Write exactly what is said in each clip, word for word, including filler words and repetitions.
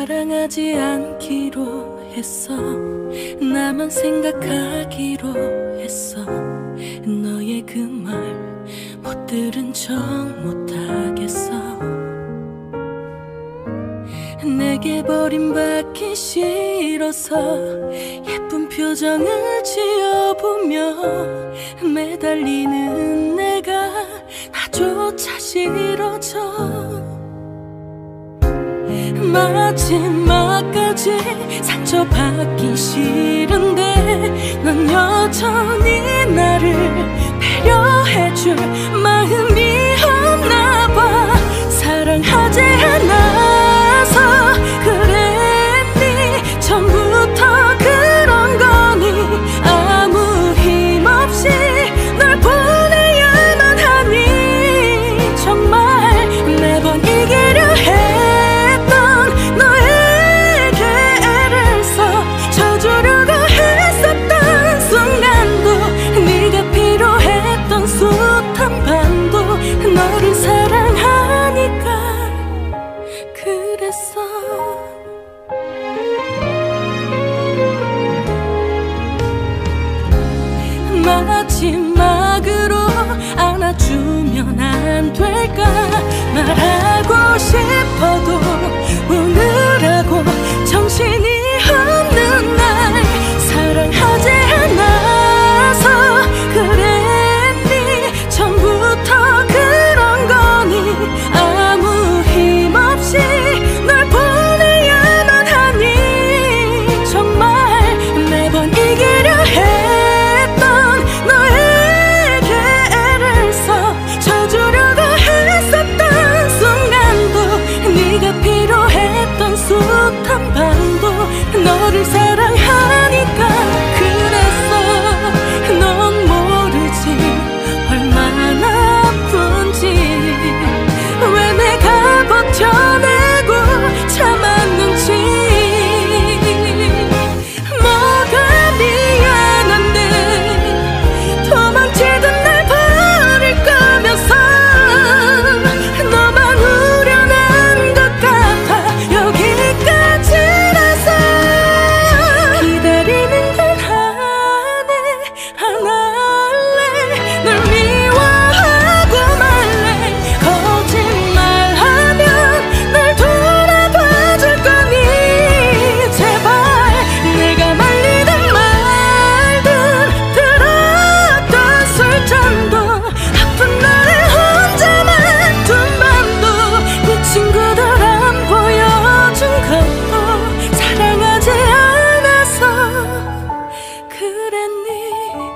사랑하지 않기로 했어. 나만 생각하기로 했어. 너의 그 말 못 들은 척 못하겠어. 내게 버림받기 싫어서 예쁜 표정을 지어보며 매달리는 내가 나조차 싫어져. 마지막까지 상처받기 싫은데 넌 여전히 나를 배려해줄 마음이 없나봐. 사랑하지 않아서 그랬니? 처음부터 그런 거니? 아무 힘없이 널 보내야만 하니? 정말 매번 이기려 해. 너를 사랑하니까 그랬어. 마지막으로 안아주면 안 될까? 말하고 싶어도 우느라고 정신이 없는 날. 사랑하지 않아서 그랬니? 처음부터 그런 거니? 아무 힘없이 널 보내야만 하니? 정말 매번 이기려 했던 너에게 애를 써 져주려고 했었던 순간도 네가 필요했던 숱한 밤도 너를 사랑하니까 그랬어. 넌 모르지 얼마나 아픈지, 왜 내가 버텨내고 참았는지. 뭐가 미안한데 도망치던 날 버릴 거면서 너만 우려난 것 같아. 여기까지라서 기다리는 건 하네 안 할래. 널 미워하고 말래. 거짓말하면 널 돌아봐줄 거니? 제발 내가 말리든 말든 들었던 술잔도 아픈 날에 혼자만 둔 밤도 네 친구들 안 보여준 것도 사랑하지 않아서 그랬니?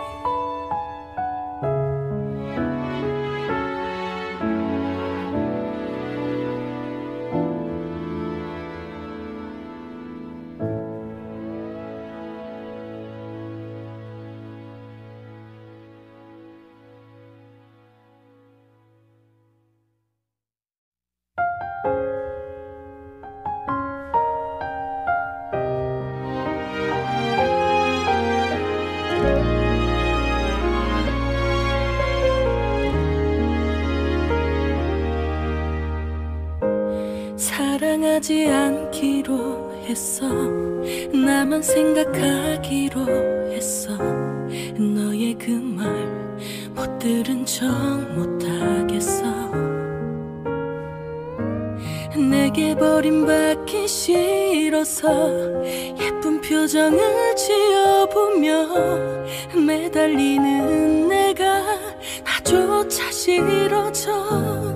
사랑하지 않기로 했어. 나만 생각하기로 했어. 너의 그 말 못 들은 척 못하겠어. 내게 버림받기 싫어서 예쁜 표정을 지어보며 매달리는 내가 나조차 싫어져.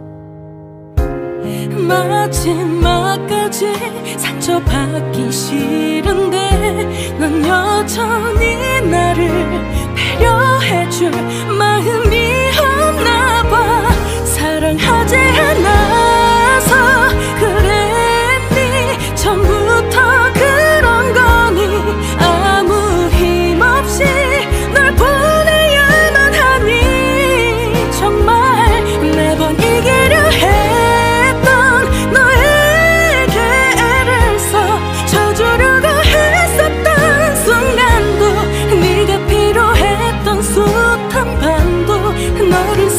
마지막까지 상처받기 싫은데 넌 여전히 나를 배려해줄 마음이 없나봐. 사랑하지 않아서 그랬니? 처음부터 그런 거니? 아무 힘없이 널 보내야만 하니? 정말 매번 이기려 해. 너를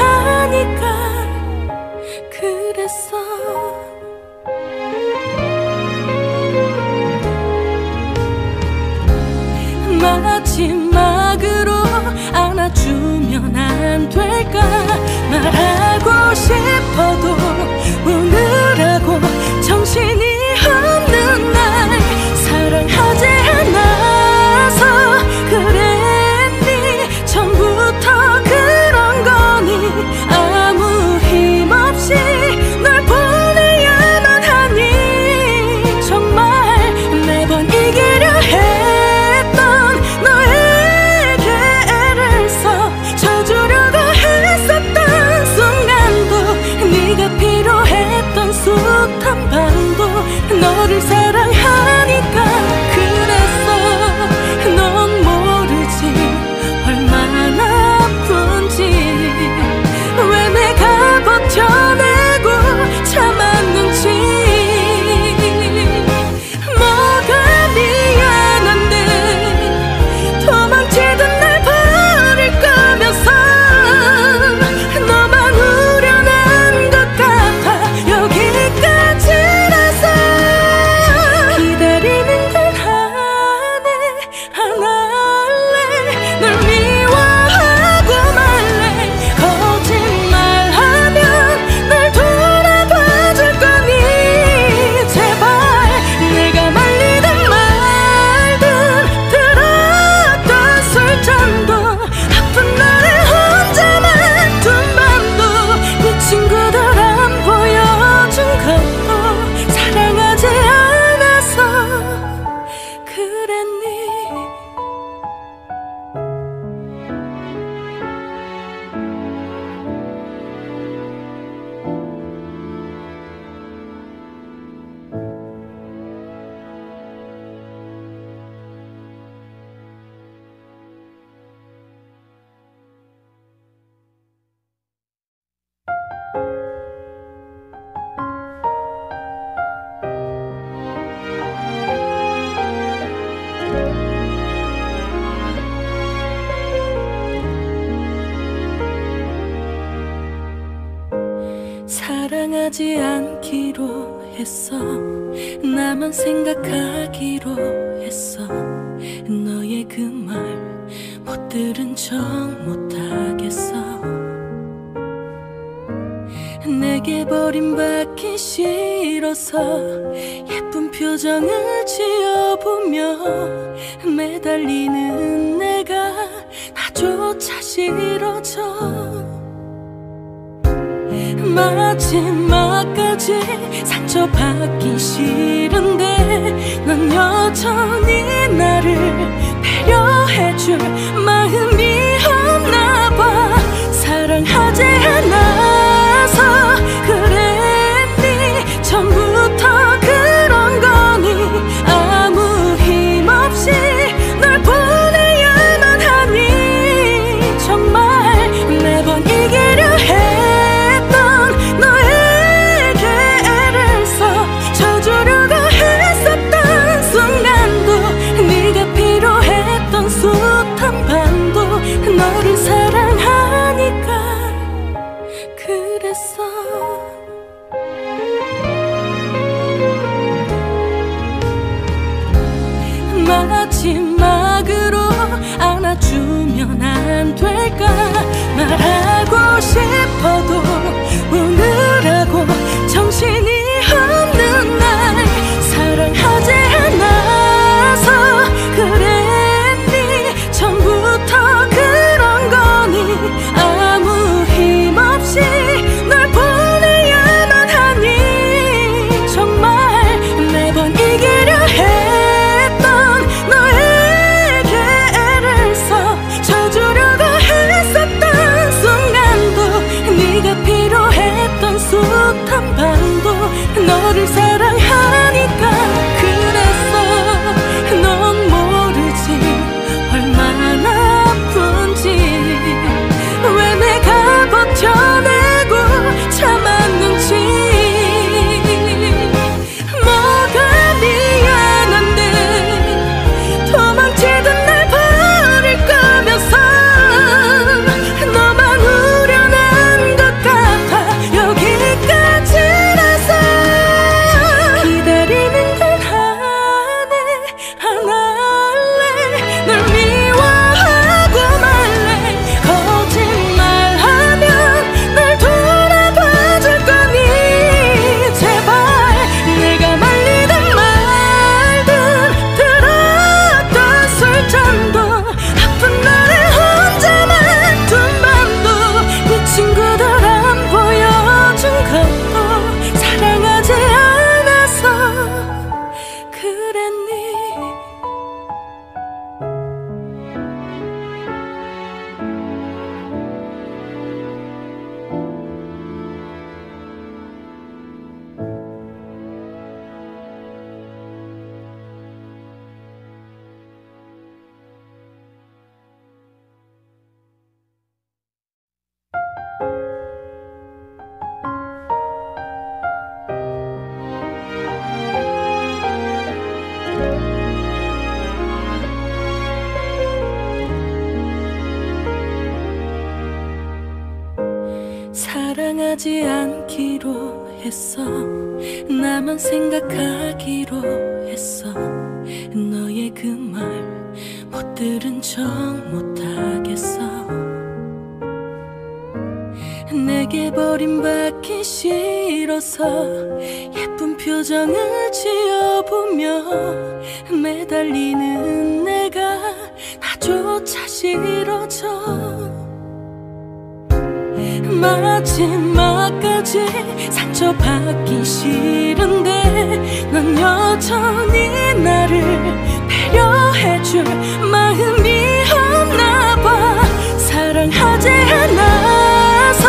사랑하니까 그랬어. 마지막으로 안아주면 안 될까. 말하고 싶어도 우느라고 정신이 없는 날 사랑하지 않아서 그랬니. 처음부터 그런 거니. 아무 힘없이 널 보내야만 하니. 정말 매번 이기려 했던 너에게 애를 써 져주려고 했었던 순간도 네가 필요했던 숱한 밤도 너를 사랑하니까 그랬어. 넌 모르지 얼마나 아픈지. 왜 내가 버텨내고 참았는지. 뭐가 미안한데 도망치던 날 버릴 거면서 너만 우려난 것 같아. 여기까지라서 기다리는 건 하네 안 할래. 널 미워하고 말래. 거짓말하면 널 돌아봐줄 거니. 제발 내가 말리든 말든 들었던 술잔도 아픈 날에 혼자만 둔 밤도 네 친구들 안 보여준 것도 사랑하지 않아서 그랬니. 사랑하지 않기로 했어. 나만 생각하기로 했어. 너의 그 말 못 들은 척 못하겠어. 내게 버림받기 싫어서 예쁜 표정을 지어보며 매달리는 내가 나조차 싫어져. 마지막까지 상처받기 싫은데 넌 여전히 나를 배려해줄 마음이 없나봐. 사랑하지 않아서 그랬니. 처음부터 그런 거니. 아무 힘없이 널 보내야만 하니. 정말 매번 이기려 해 숱한 밤도 너를 사랑하니까 사랑하지 않기로 했어. 나만 생각하기로 했어. 너의 그 말 못 들은 척 못하겠어. 내게 버림받기 싫어서 예쁜 표정을 지어보며 매달리는 내가 나조차 싫어져. 마지막까지 상처받기 싫은데 넌 여전히 나를 배려해줄 마음이 없나봐. 사랑하지 않아서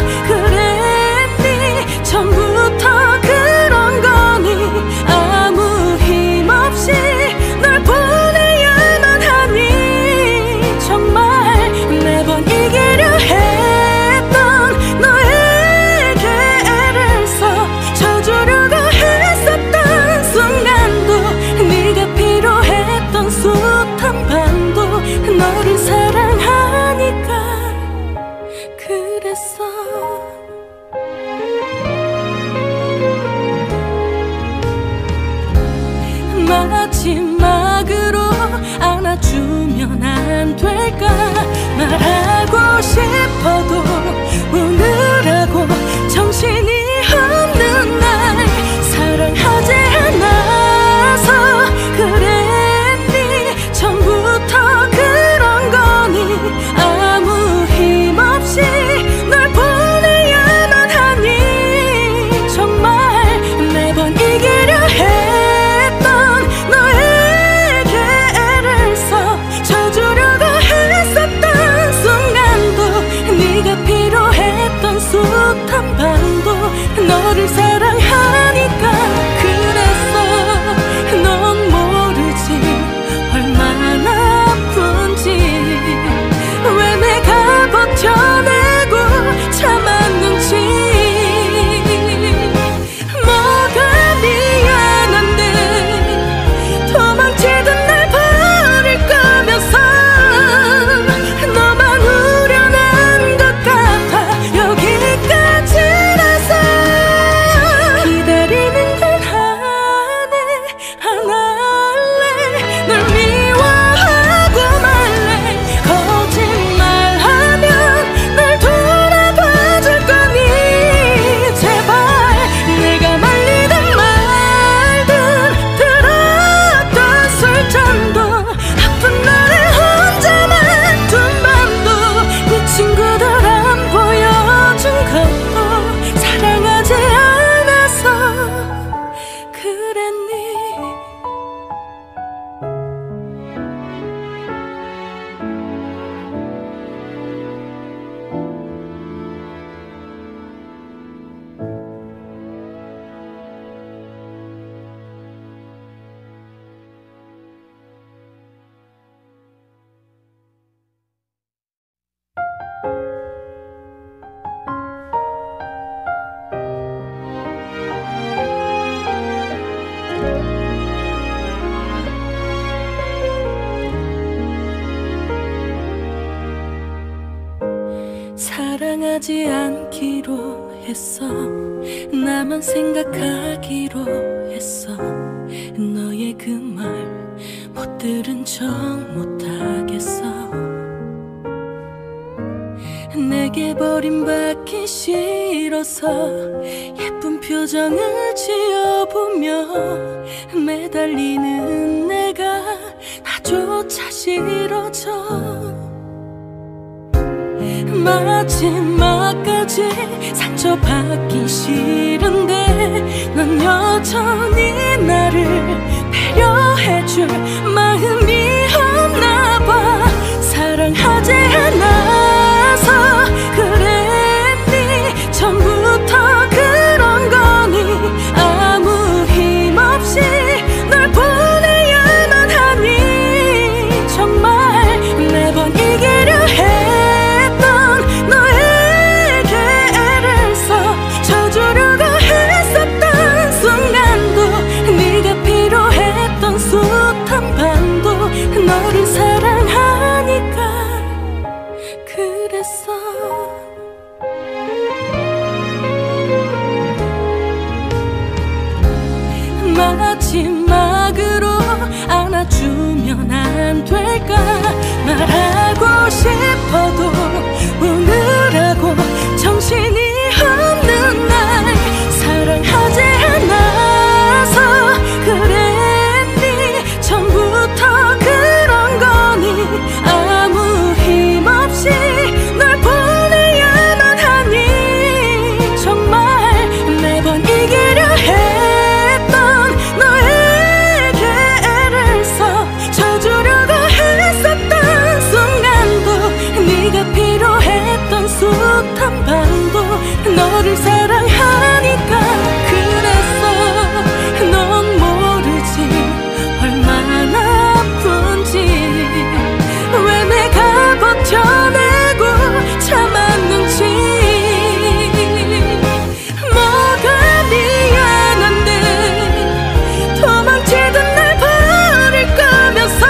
그랬니? 처음부터 그런 거니? 아무 힘없이 널 보내야만 하니? 정말 매번 이기려 해. 너를 사랑하니까 그랬어. 마지막으로 안아주면 안 될까? 말하고 싶어도 우느라고 정신이 없는 날. 사랑하지 않아서 그랬니? 처음부터 그런 거니? 아무 힘없이 널 보내야만 하니? 정말 매번 이기려 했던 너에게 애를 써 져주려고 했었던 순간도 네가 필요했던 숱한 밤도 너를 사랑하니까 그랬어. 넌 모르지 얼마나 아픈지, 왜 내가 버텨내고 참았는지. 뭐가 미안한데 도망치던 날 버릴 거면서 너만 우려난 것 같아. 여기까지라서 기다리는 걸 하네. 안 할래. 널 미워하고 말래. 거짓말하면 날 돌아봐줄 거니? 제발 내가 말리든 말든 들었던 술잔도 아픈 날에 혼자만 둔 밤도 네 친구들 안 보여준 것도 사랑하지 않아서 그랬니? 사랑하지 않기로 했어. 나만 생각하기로 했어. 너의 그 말 못 들은 척 못하겠어. 내게 버림받기 싫어서 예쁜 표정을 지어보며 매달리는 내가 나조차 싫어져. 마지막까지 상처받기 싫은데 넌 여전히 나를 배려해줄 마음이 없나봐. 사랑하지 않아서 그랬니? 처음부터 그런 거니? 아무 힘없이 널 보내야만 하니? 정말 매번 이기려 해. 숱한 밤 마지막으로 안아주면 안 될까. 말하고 싶어도 우느라고 정신이 없는 날 사랑하지 않아서 그랬니. 처음부터 그런 거니. 아무 힘없이 널 보내야만 하니. 정말 매번 이기려 했던 너에게 애를 써 져주려고 했었던 순간도 네가 필요했던 숱한 밤도 너를 사랑하니까 그랬어. 넌 모르지 얼마나 아픈지. 왜 내가 버텨내고 참았는지. 뭐가 미안한데 도망치던 날 버릴 거면서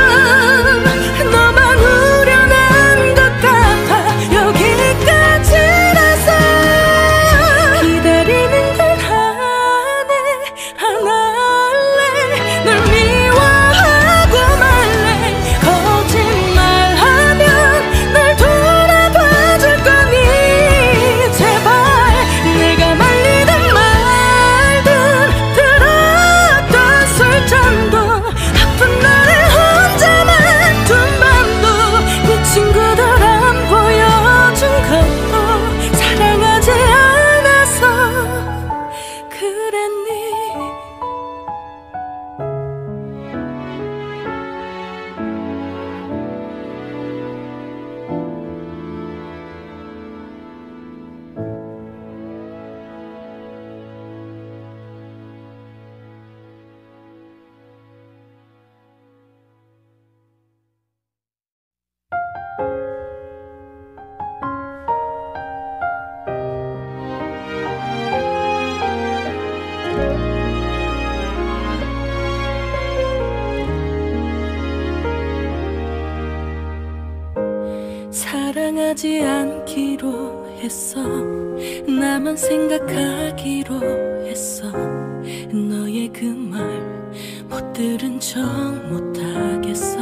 너만 우려난 것 같아. 여기까지라서 기다리는 건 하네 안 할래. 널 미워하고 말래. 거짓말하면 널 돌아봐줄 거니. 제발 내가 말리든 말든 들었던 술잔도 아픈 날에 혼자만 둔 밤도 네 친구들 안 보여준 것도 사랑하지 않아서 그랬니. 사랑하지 않기로 했어. 나만 생각하기로 했어. 너의 그 말 못 들은 척 못하겠어.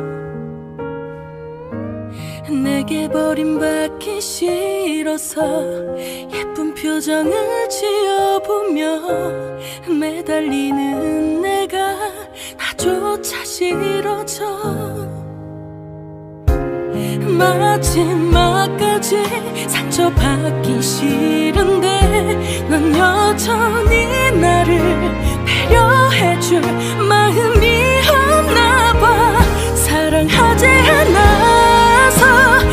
내게 버림받기 싫어서 예쁜 표정을 지어보며 매달리는 내가 나조차 싫어져. 마지막까지 상처받기 싫은데 넌 여전히 나를 배려해줄 마음이 없나봐. 사랑하지 않아서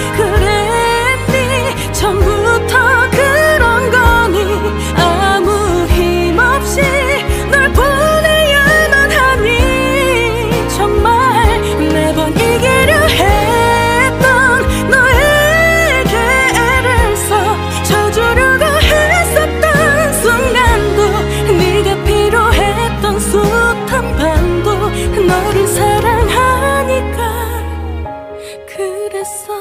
그랬니. 처음부터 그런 거니. 아무 힘없이 널 보내야만 하니. 정말 매번 이기려 해 숱한 밤도 너를 사랑하니까 그랬어.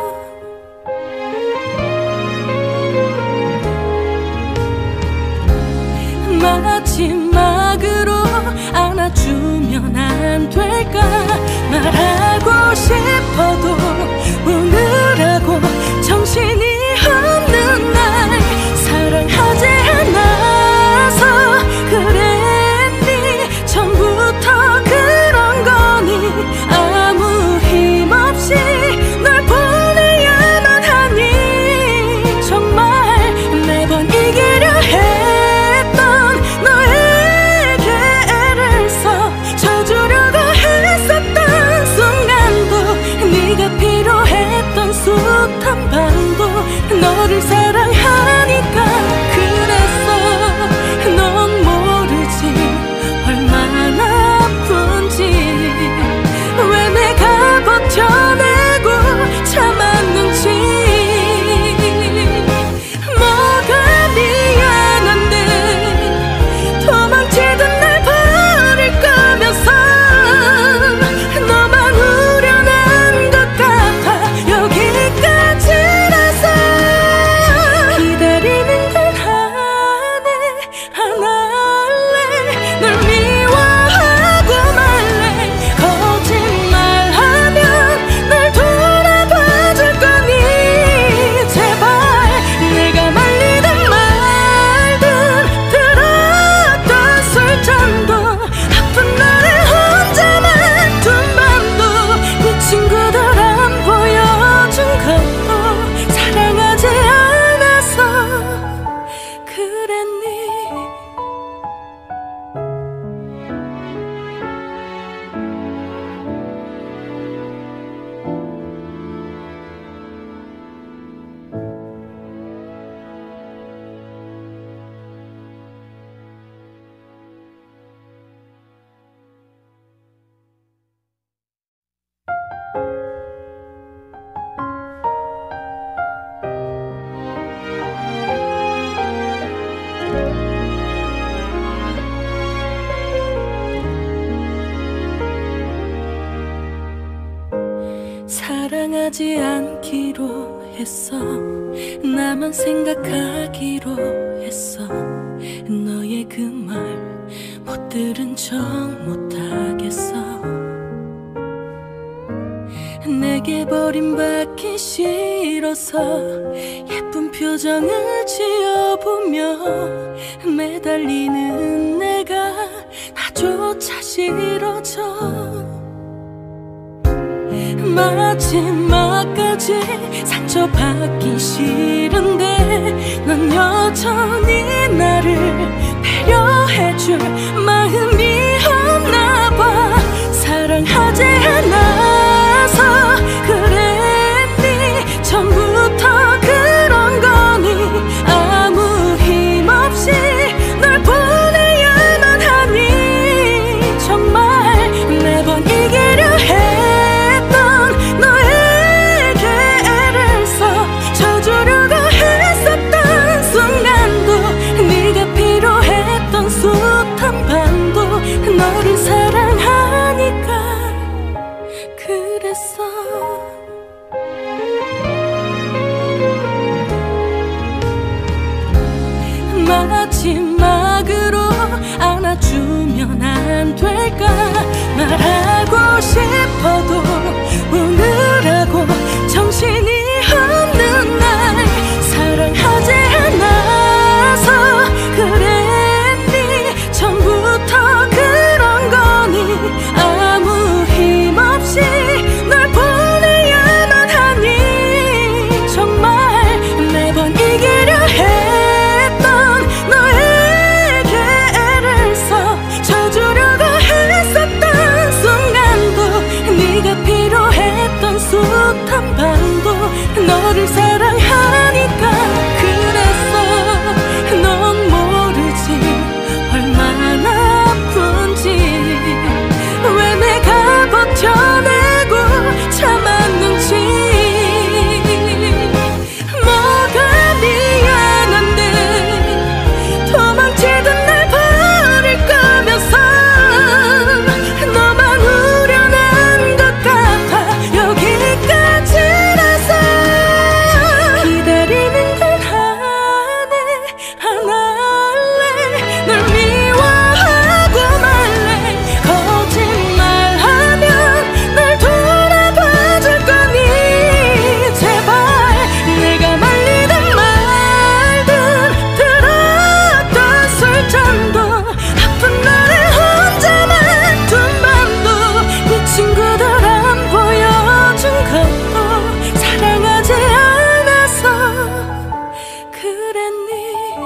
마지막으로 안아주면 안 될까. 말하고 싶어도 우느라고 정신이 없는 날 사랑하지 않아서 그랬니. 처음부터 그런 거니. 아무 힘없이 널 보내야만 하니. 정말 매번 이기려 했던 너에게 애를 써 져주려고 했었던 순간도 네가 했어. 나만 생각하기로 했어. 너의 그 말 못 들은 척 못하겠어. 내게 버림받기 싫어서 예쁜 표정을 지어보며 매달리는 내가 나조차 싫어져. 마지막까지 상처받기 싫은데 넌 여전히 나를 배려해줄 마음이 없나봐. 사랑하지 않아서 그랬니? 처음부터 그런 거니? 아무 힘없이 널 보내야만 하니? 정말 매번 이기려 했던 너에게 애를 써 져주려고 했었던 순간도 네가 필요했던 숱한 밤도 너를 사랑하니까 그랬어. 마지막으로 안아주면 안 될까? 말하고 싶어도 우느라고 정신이 없는 날. 사랑하지 않아서 그랬니? 처음부터 그런 거니? 아무 힘없이 널 보내야만 하니? 정말 매번 이기려 했던 너에게 애를 써 져주려고 했었던 순간도 네가 필요했던 숱한 밤도 너를 사랑하니까 그랬어. 넌 모르지 얼마나 아픈지, 왜 내가 버텨내고 참았는지. 뭐가 미안한데 도망치던 날 버릴 거면서 너만 우려난 것 같아. 여기까지라서 기다리는 건 하네 안 할래. 널 미워하고 말래. 거짓말하면 날 돌아봐줄 거니? 제발 내가 말리든 말든 들었던 술잔도 아픈 날에 혼자만 둔 밤도 네 친구들 안 보여준 것도 사랑하지 않아서 그랬니?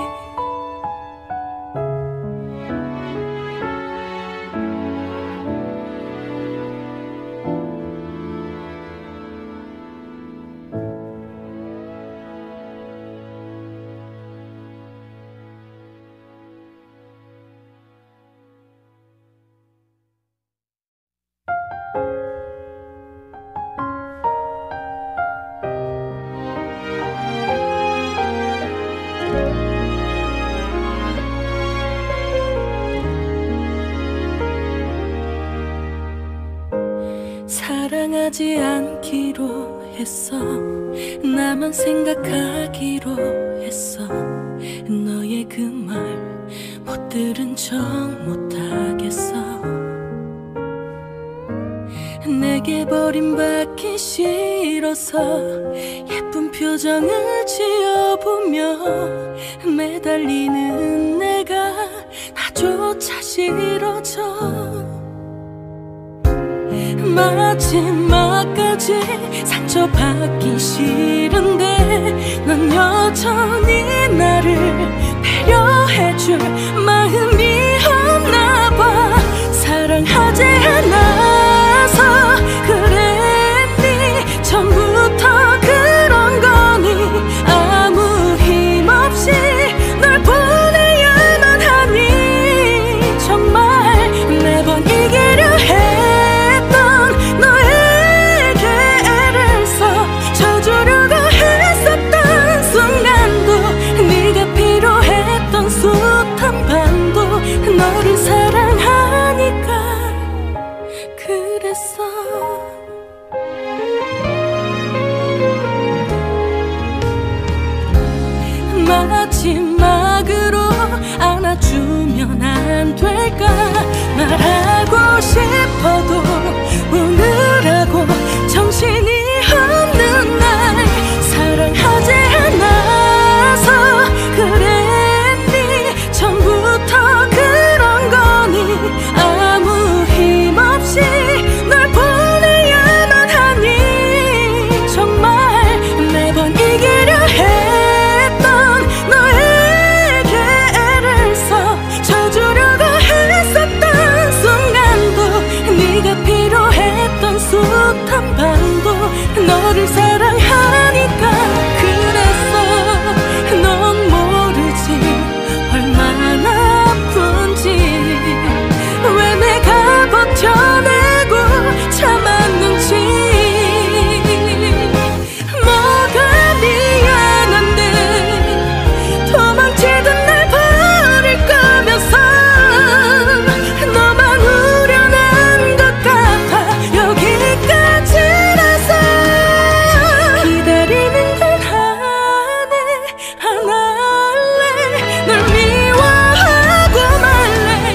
사랑하지 않기로 했어. 나만 생각하기로 했어. 너의 그 말 못 들은 척 못하겠어. 내게 버림받기 싫어서 예쁜 표정을 지어보며 매달리는 내가 나조차 싫어져. 마지막까지 상처받기 싫은데 넌 여전히 나를 배려해줄 마음이 없나봐. 사랑하지 않아서 그랬니? 처음부터 그런 거니? 아무 힘없이 널 보내야만 하니? 정말 매번 이기려 했던 너에게 애를 써 져주려고 했었던 순간도 네가 필요했던 숱한 밤도 될까 말하고 싶어도 우느라고 정신이 없는 날 사랑하지 않아서 그랬니 처음부터 그런 거니 아무 힘없이 널 보내야만 하니 정말 매번 이기려 했던 너에게 애를 써 져주려고 했었던 순간도 네가 필요했던 숱한 밤도 너를 사랑하니까 그랬어 넌 모르지 얼마나 아픈지 왜 내가 버텨내고 참았는지 뭐가 미안한데 도망치던 날 버릴 거면서 너만 우려난 것 같아 여기까지라서 기다리는 건 하네 안 할래 널 미워하고 말래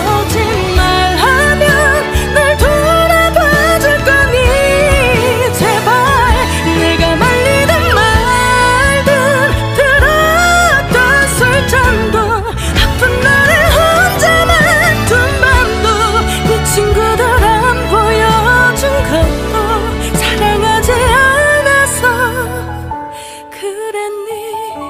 거짓말하면 널 돌아봐줄 거니 제발 내가 말리든 말든 들었던 술잔도 아픈 나를 혼자만 둔 밤도 네 친구들 안 보여준 것도 사랑하지 않아서 그랬니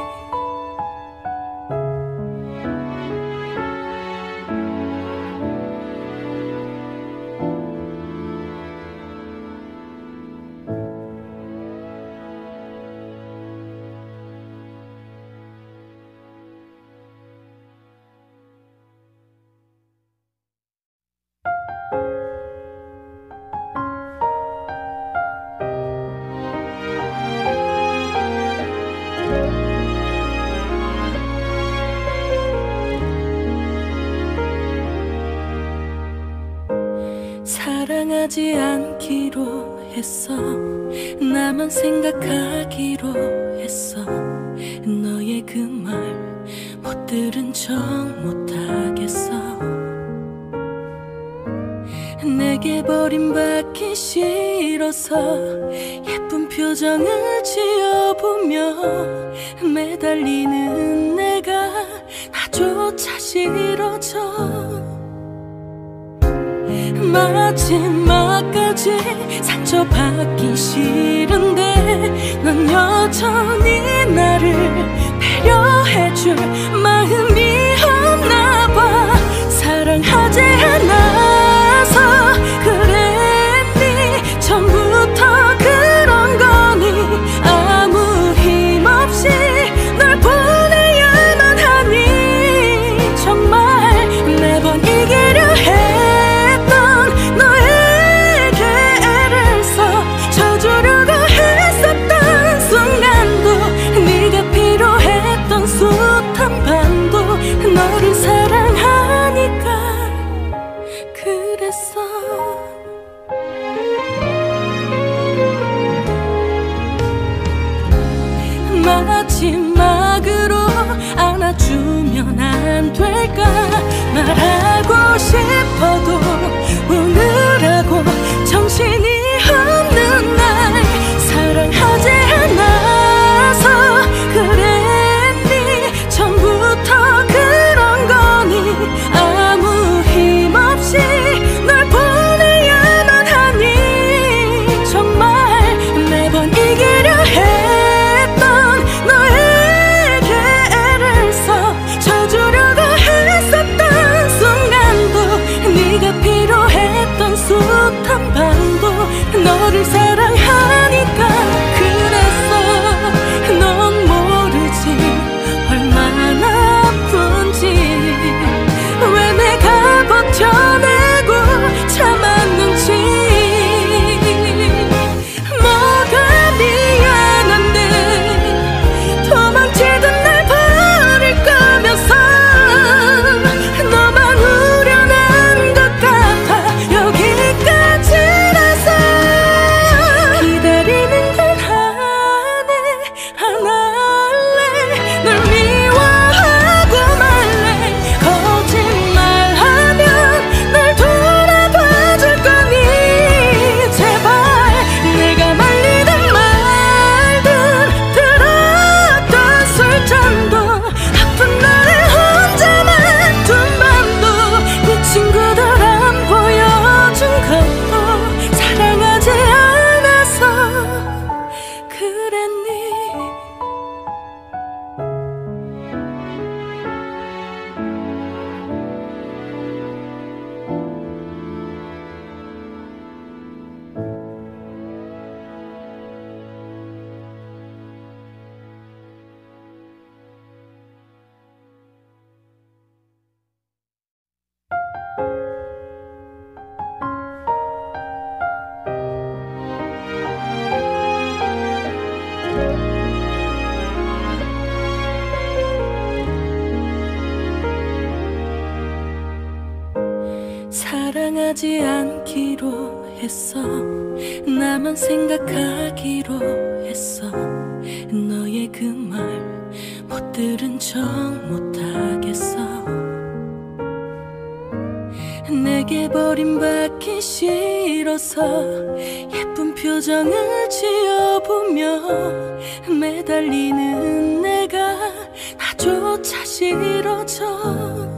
사랑하지 않기로 했어 나만 생각하기로 했어 너의 그 말 못 들은 척 못하겠어 내게 버림받기 싫어서 예쁜 표정을 지어보며 매달리는 내가 나조차 싫어져 마지막까지 상처받기 싫은데 넌 여전히 나를 배려해줄 마음이 없나봐 사랑하지 않아서 그랬니 처음부터 그런 거니 아무 힘없이 널 보내야만 하니 정말 매번 이기려 해 너에게 애를 써 져주려고 했었던 순간도 네가 필요했던 숱한 밤도 사랑하지 않기로 했어. 나만 생각하기로 했어. 너의 그 말 못 들은 척 못하겠어. 내게 버림받기 싫어서 예쁜 표정을 지어보며 매달리는 내가 나조차 싫어져.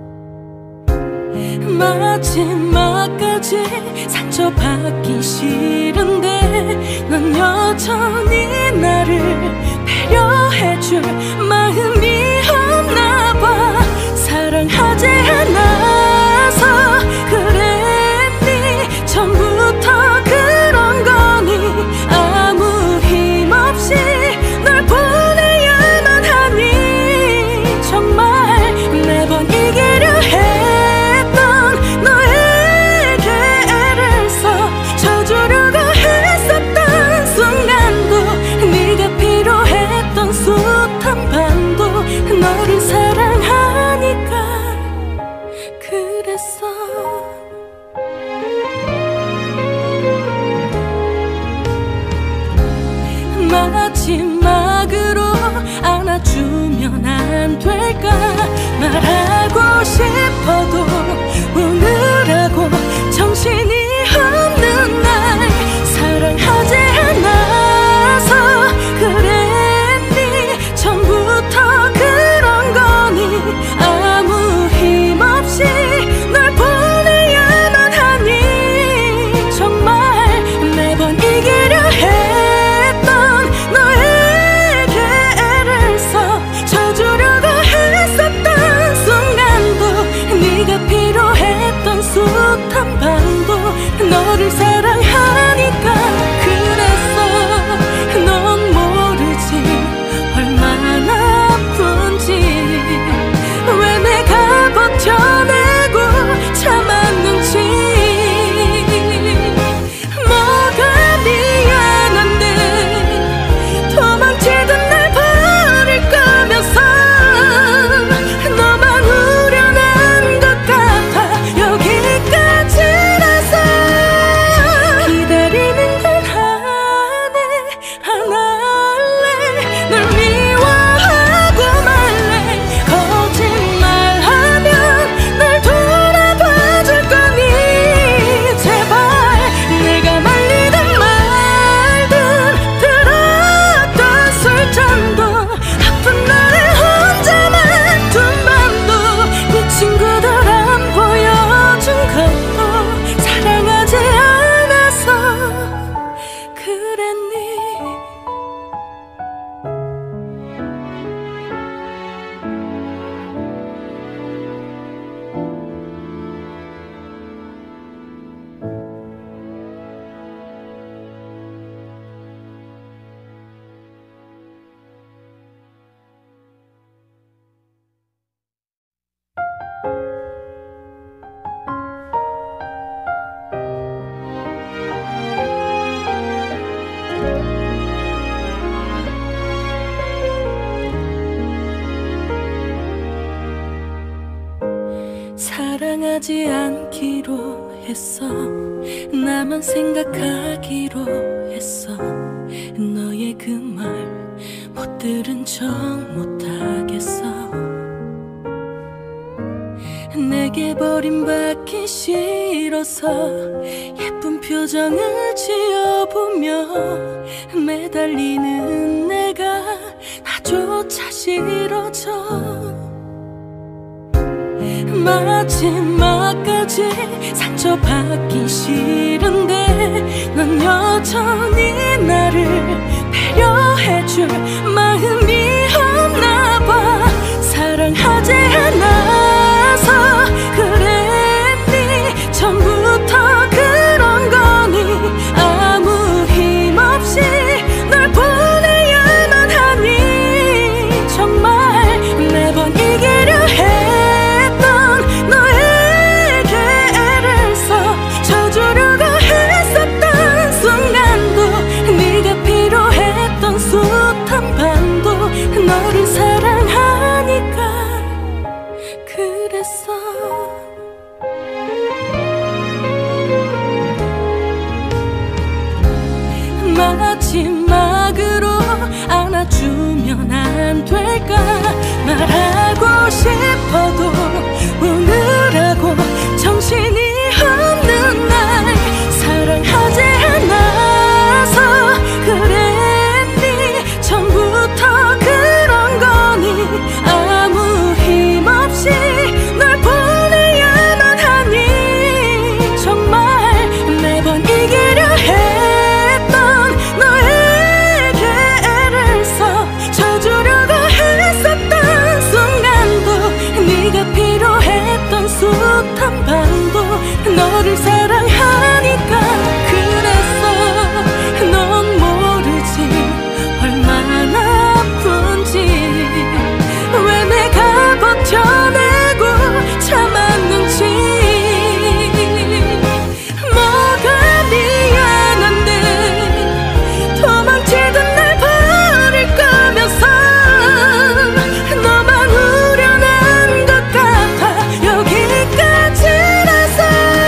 마지막까지 상처받기 싫은데 넌 여전히 나를 배려해줄 마음이 없나봐. 사랑하지 않아서 그랬니? 처음부터 그런 거니? 아무 힘없이 널 보내야만 하니? 정말 매번 이기려 해. 너를 사랑하니까 그랬어. 마지막으로 안아주면 안 될까? 말하고 싶어도 우느라고 정신이 없는 날. 사랑하지 않아서 그랬니? 처음부터 그런 거니? 아무 힘없이 널 보내야만 하니? 정말 매번 이기려 했던 너에게 애를 써 져주려고 했었던 순간도 네가 필요했던 숱한 밤도 너를 사랑하니까 그랬어. 넌 모르지 얼마나 아픈지. 왜 내가 버텨내고 참았는지. 뭐가 미안한데 도망치던 날 버릴 거면서 너만 우려난 것 같아. 여기까지라서 기다리는 건 하네 안 할래. 널 미워하고 말래. 거짓말하면 날 돌아봐줄 거니? 제발 내가 말리든 말든 들었던 술잔도 아픈 날에 혼자만 둔 밤도 네 친구들 안 보여준 것도 사랑하지 않아서 그랬니? 사랑하지 않기로 했어. 나만 생각하기로 했어. 너의 그 말 못 들은 척 못하겠어. 내게 버림받기 싫어서 예쁜 표정을 지어보며 매달리는 내가 나조차 싫어져. 마지막까지 상처받기 싫은데 넌 여전히 나를 배려해줄 마음이 없나봐. 사랑하지 않아서 그랬니? 처음부터 그런 거니? 아무 힘없이 널 보내야만 하니? 정말 매번 이기려 해. 너에게 너를 사랑하니까 그랬어. 넌 모르지 얼마나 아픈지, 왜 내가 버텨내고 참았는지. 뭐가 미안한데 도망치던 날 버릴 거면서 너만 후련한 것 같아. 여기까지라서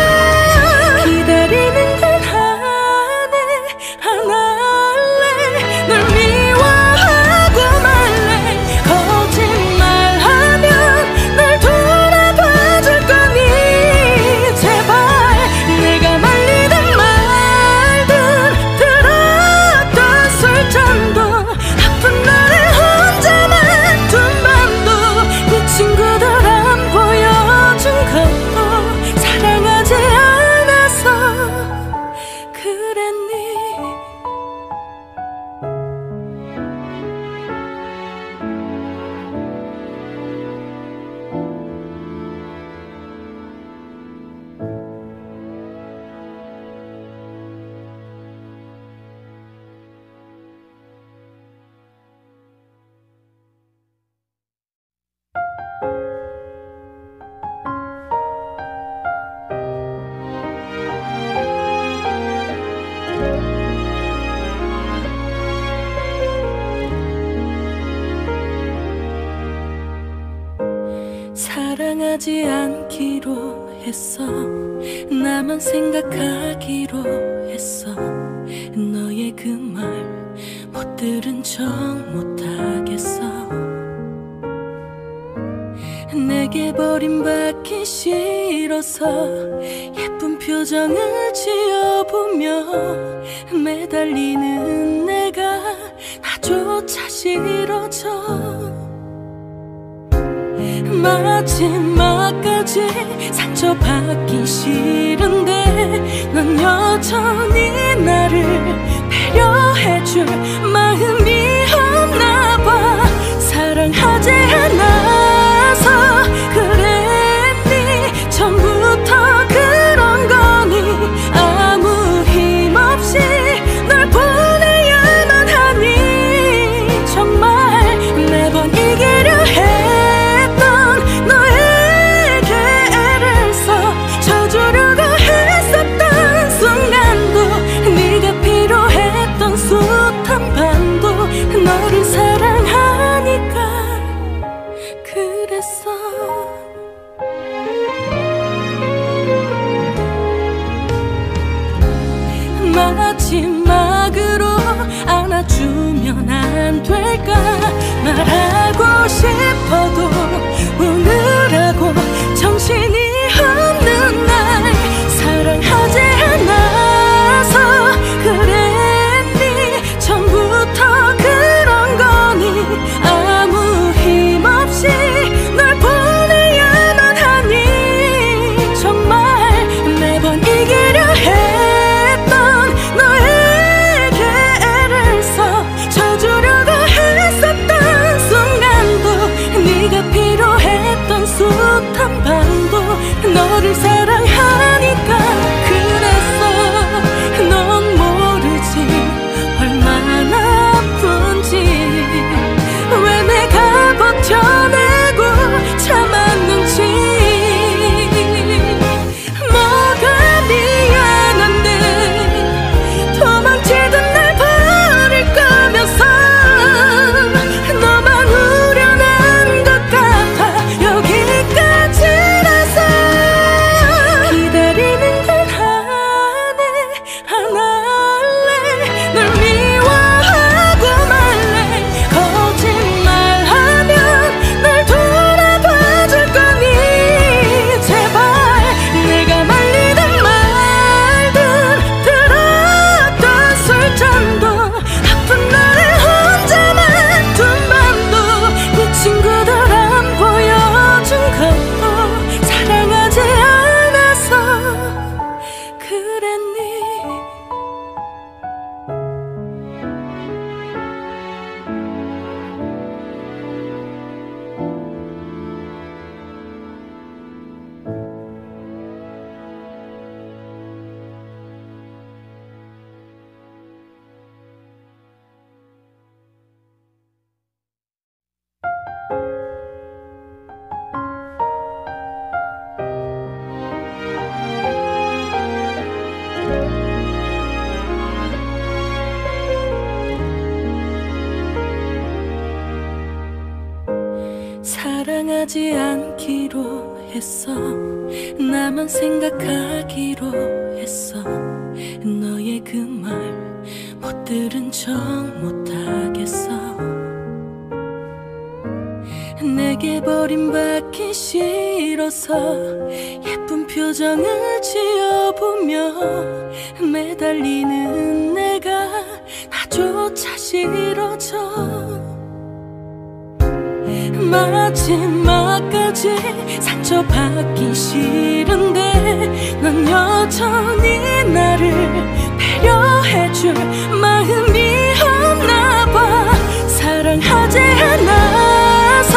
기다리는 건 하네 안 할래. 널 미워하고 말래. 거짓말하면 널 돌아봐줄 거니. 제발 내가 말리든 말든 들었던 술잔도 아픈 나를 혼자만 둔 밤도 네 친구들 안 보여준 것도 사랑하지 않아서 그랬니. 사랑하지 않기로 했어. 나만 생각하기로 했어. 너의 그 말 못 들은 척 못하겠어. 내게 버림받기 싫어서 예쁜 표정을 지어보며 매달리는 내가 나조차 싫어져. 마지막까지 상처받기 싫은데 넌 여전히 나를 배려해줄 마음이 없나봐. 사랑하지 않아서 그랬니. 처음부터 그런 거니. 아무 힘 없이 널 보내야만 하니. 정말 매번 이기려 해. 너를 사랑하니까 그랬어. 마지막으로 안아주면 안 될까. 말하고 싶어도 우느라고 정신이 없는 날. 사랑하지 않아서 그랬니. 처음부터 그런 거니. 아무 힘 없이 널 보내야만 하니. 정말 매번 이기려 했던 너에게 애를 써 져주려고 했었던 순간도 네가 필요했던 숱한 밤도 너를 사랑하니까 그랬어. 넌 모르지 얼마나 아픈지, 왜 내가 버텨내고 참았는지. 뭐가 미안한데 도망치던 날 버릴 거면서 너만 후련한 것 같아. 여기까지라서 사랑하지 않기로 했어. 나만 생각하기로 했어. 너의 그 말 못 들은 척 못하겠어. 내게 버림받기 싫어서 예쁜 표정을 지어보며 매달리는 내가 나조차 싫어져. 마지막까지 상처받기 싫은데 넌 여전히 나를 배려해줄 마음이 없나봐. 사랑하지 않아서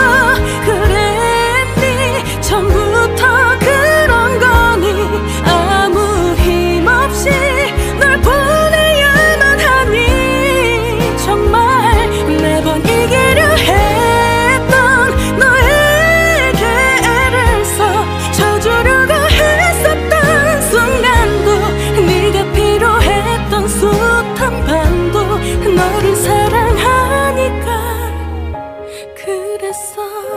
그랬니? 처음부터 그런 거니? 아무 힘없이 널 보내야만 하니? 정말 매번 이기려 해. 너를 사랑하니까 그랬어.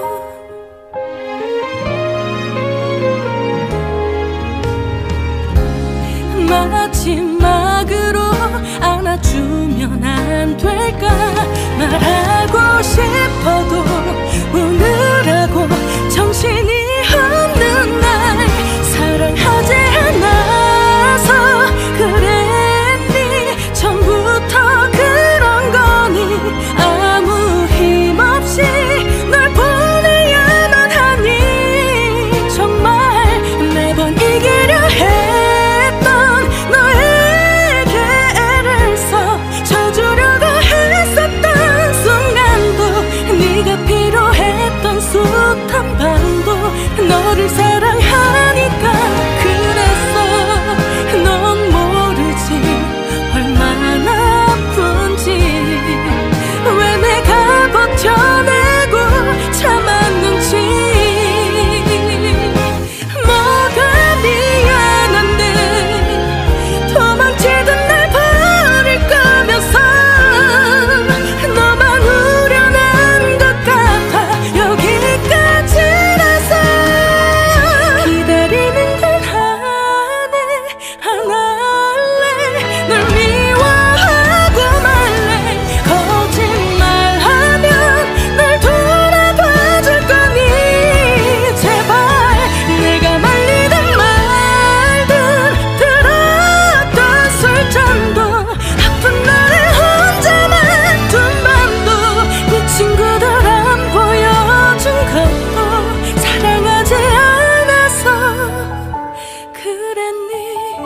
마지막으로 안아주면 안 될까? 말하고 싶어도 우느라고 정신이 없는 날. 사랑하지 않아서 그랬니? 처음부터 그런 거니? 아무 힘없이 널 보내야만 하니? 정말 매번 이기려 했던 너에게 애를 써 져주려고 했었던 순간도 네가 필요했던 숱한 밤도 너를 사랑하니까 그랬어. 넌 모르지 얼마나 아픈지, 왜 내가 버텨내고 참았는지. 뭐가 미안한데 도망치던 날 버릴 거면서 너만 우려난 것 같아. 여기까지라서 기다리는 건 하네 안 할래. 널 미워하고 말래. 거짓말하면 날 돌아봐줄 거니? 제발 내가 말리든 말든 들었던 술잔도 아픈 날에 혼자만 둔 밤도 네 친구들 안 보여준 것도 사랑하지 않아서 그랬니?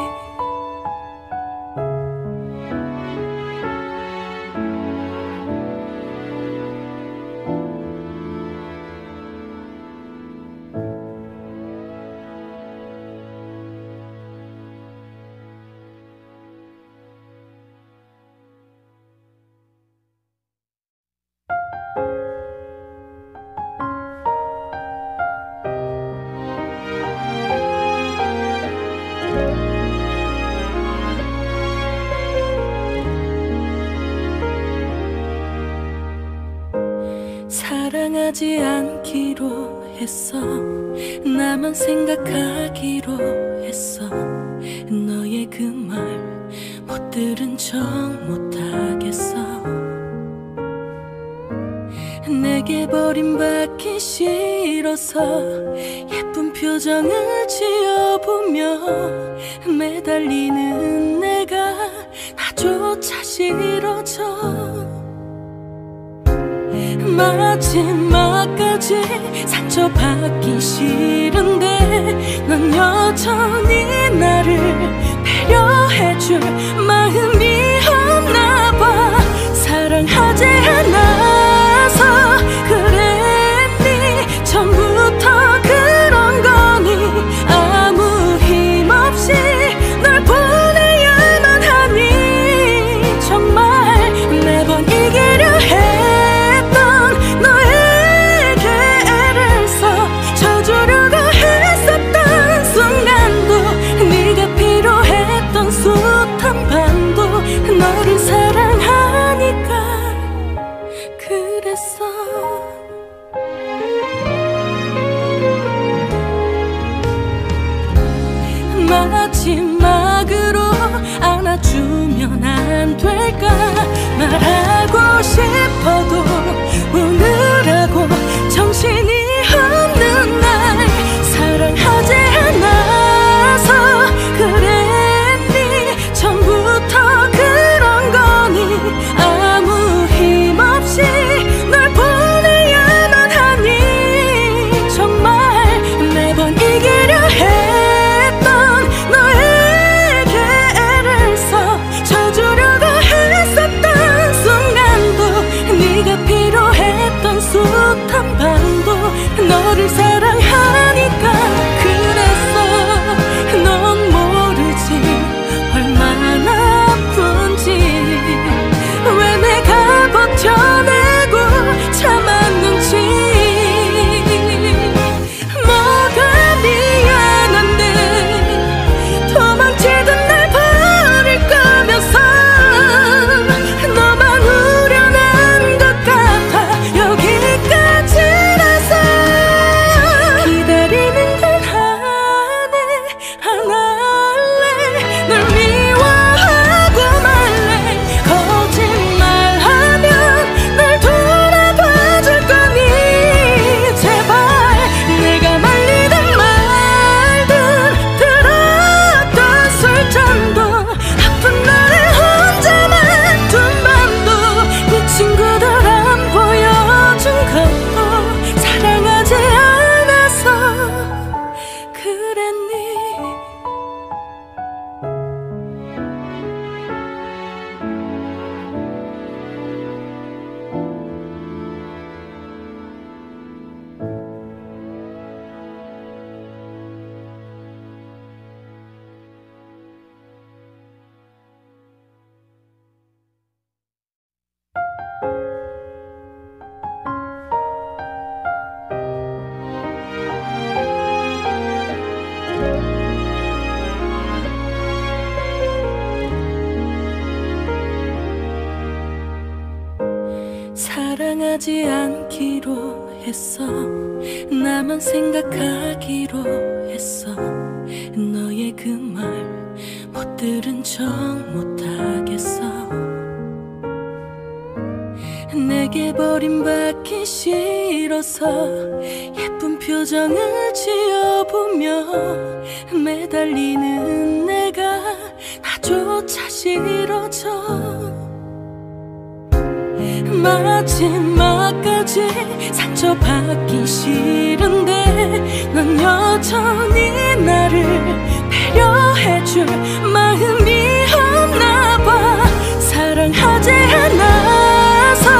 사랑하지 않기로 했어. 나만 생각하기로 했어. 너의 그 말 못 들은 척 못하겠어. 내게 버림받기 싫어서 예쁜 표정을 지어보며 매달리는 내가 나조차 싫어져. 마지막까지 상처받기 싫은데 넌 여전히 나를 배려해줄 마음이 없나봐. 사랑하지 않아서 그랬니? 처음부터 그런 거니? 아무 힘없이 널 보내야만 하니? 정말 매번 이기려 해. 져주려고 했었던 순간도 네가 마지막으로 안아주면 안 될까. 말하고 싶어도 우느라고 정신이 없는 날 사랑하지 않아서 그랬니. 처음부터 그런 거니. 아무 힘없이 널 보내야만 하니. 정말 매번 이기려 했던 너에게 애를 써 져주려고 했었던 순간도 네가 필요했던 숱한 밤도 너를 사랑하니까 그랬어. 넌 모르지 얼마나 아픈지. 왜 내가 버텨내고 참았는지. 뭐가 미안한데 도망치던 날 버릴 거면서 너만 우려난 것 같아. 여기까지라서 기다리는 건 하네 안 할래. 널 미워하고 말래. 거짓말하면 널 돌아봐줄 거니. 제발 내가 말리든 말든 들었던 술잔도 아픈 나를 혼자만 둔 밤도 네 친구들 안 보여준 것도 사랑하지 않아서 그랬니. 사랑하지 않기로 했어. 나만 생각하기로 했어. 너의 그 말 못 들은 척 못하겠어. 내게 버림받기 싫어서 예쁜 표정을 지어보며 매달리는 내가 나조차 싫어져. 마지막까지 상처받기 싫은데 넌 여전히 나를 배려해줄 마음이 없나봐. 사랑하지 않아서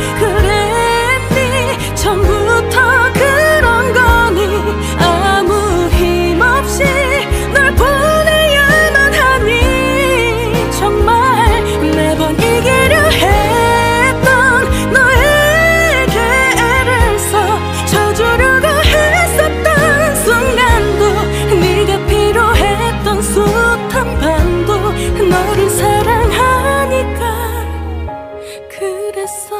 그랬니. 처음부터 그런 거니. 아무 힘없이 널 보내야만 하니. 정말 매번 이기려 해 너를 사랑하니까 그랬어.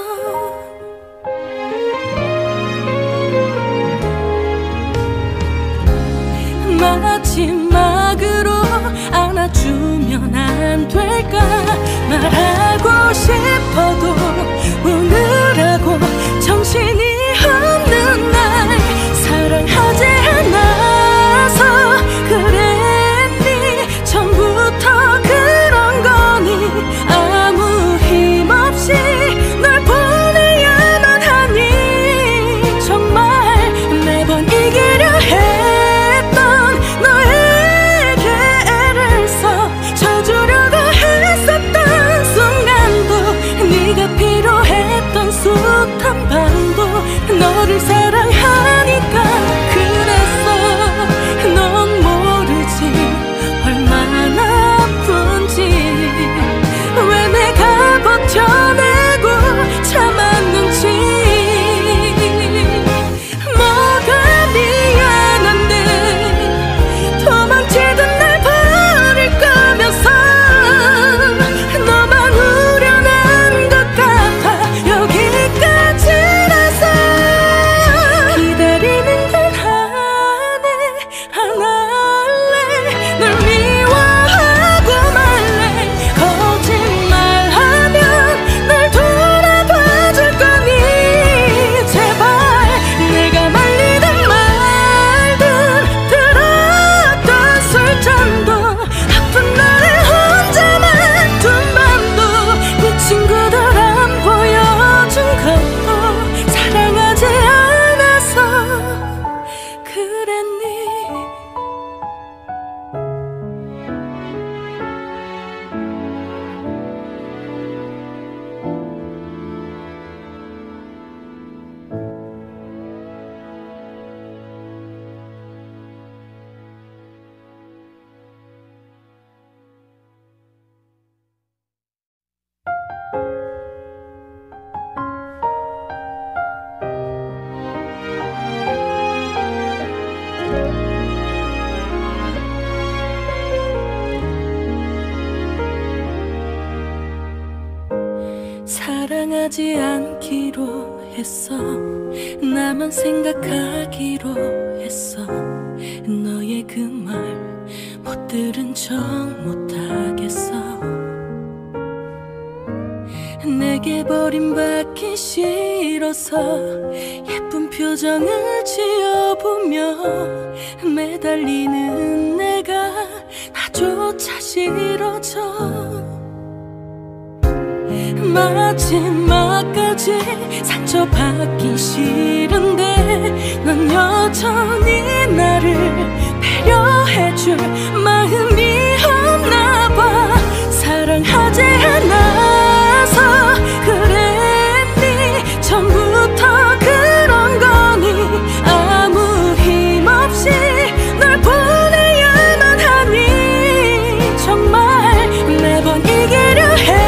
마지막으로 안아주면 안 될까. 말하고 싶어도 우느라고 정신이 없는 날 사랑하지 않아서 그랬니. 처음부터 그런 거니. 아무 힘없이 널 보내야만 하니. 정말 매번 이기려 했던 너에게 애를 써 져주려고 했었던 순간도 네가 술잔도 아픈 날에 혼자만 둔 밤도 네 친구들 안 보여준 것도 사랑하지 않아서 그랬니. 사랑하지 않기로 했어. 나만 생각하기로 했어. 너의 그 말 못 들은 척 못하겠어. 내게 버림받기 싫어서 예쁜 표정을 지어보며 매달리는 내가 나조차 싫어져. 마지막까지 상처받기 싫은데 넌 여전히 나를 배려해줄 마음이 없나봐. 사랑하지 않아서 그랬니. 처음부터 그런 거니. 아무 힘없이 널 보내야만 하니. 정말 매번 이기려 해.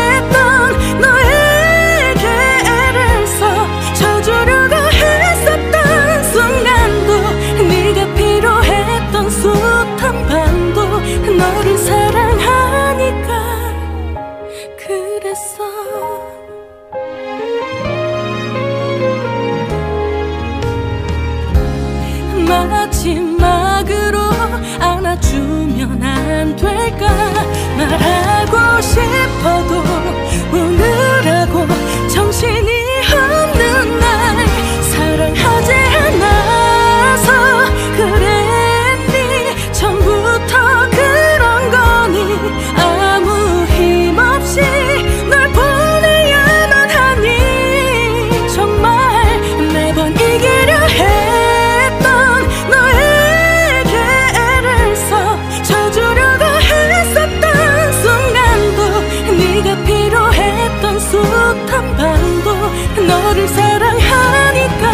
너를 사랑하니까 그랬어. 마지막으로 안아주면 안 될까. 말하고 싶어도 우느라고 정신이 없는 날. 사랑하지 않아서 그랬니. 처음부터 그런 거니. 아무 힘없이 널 보내야만 하니. 정말 매번 이기려 했던 너에게 애를 써 져주려고 했었던 순간도 네가 필요했던 숱한 밤도 너를 사랑하니까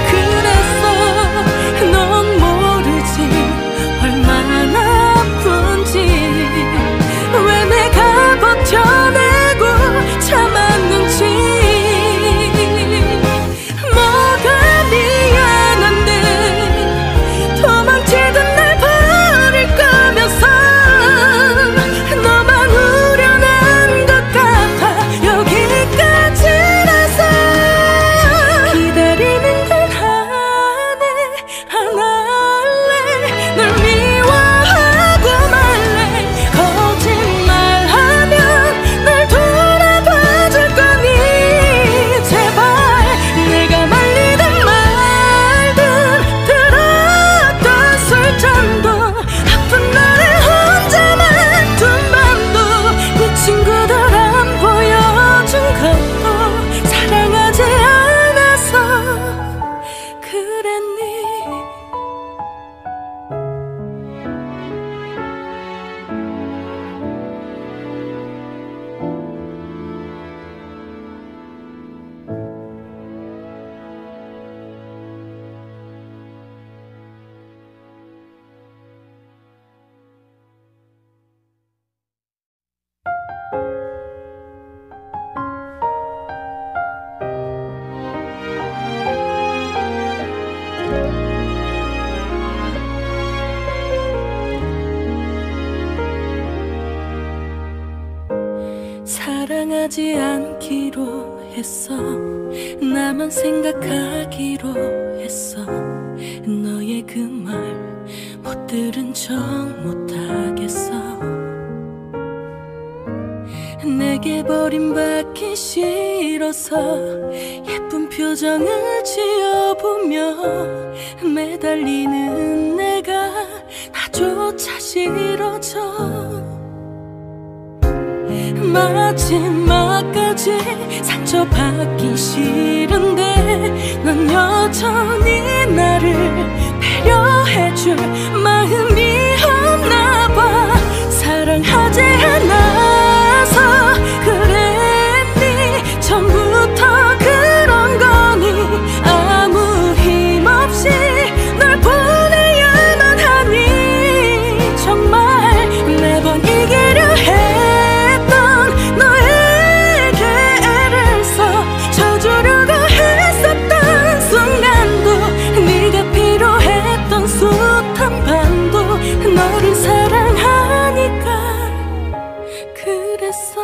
그랬어. 넌 모르지 얼마나 아픈지. 왜 내가 버텨내고 참았는지. 뭐가 미안한데 도망치던 날 버릴 거면서 너만 우려난 것 같아. 여기까지라서 기다리는 건 하네 안 할래. 널 미워하고 말래. 거짓말하면 널 돌아봐줄 거니. 제발 내가 말리든 말든 들었던 술잔도 아픈 날에 혼자만 둔 밤도 네 친구들 안 보여준 것도 사랑하지 않아서 그랬니. 사랑하지 않기로 했어. 나만 생각하기로 했어. 너의 그 말 못 들은 척 못하겠어. 내게 버림받기 싫어서 예쁜 표정을 지어보며 매달리는 내가 말조차 싫어져. 마지막까지 상처받기 싫은데 넌 여전히 나를 배려해줄 마음이 없나봐. 사랑하지 않아서 그랬니? 처음부터 그런 거니? 아무 힘없이 널 보내야만 하니? 정말 매번 이기려 했던 너에게 애를 써 져주려고 했었던 순간도 네가 필요했던 숱한 밤도 너를 사랑하니까 그랬어.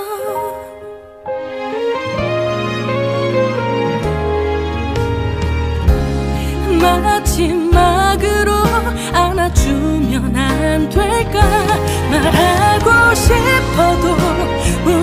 마지막으로 안아주면 안 될까? 말하고 싶어도